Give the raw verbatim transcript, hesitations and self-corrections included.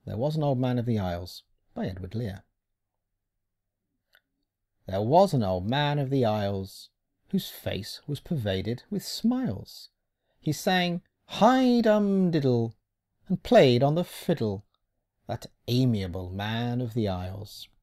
There Was an Old Man of the Isles by Edward Lear. There was an old man of the Isles, whose face was pervaded with smiles. He sang "Hi-dum diddle," and played on the fiddle, that amiable man of the Isles.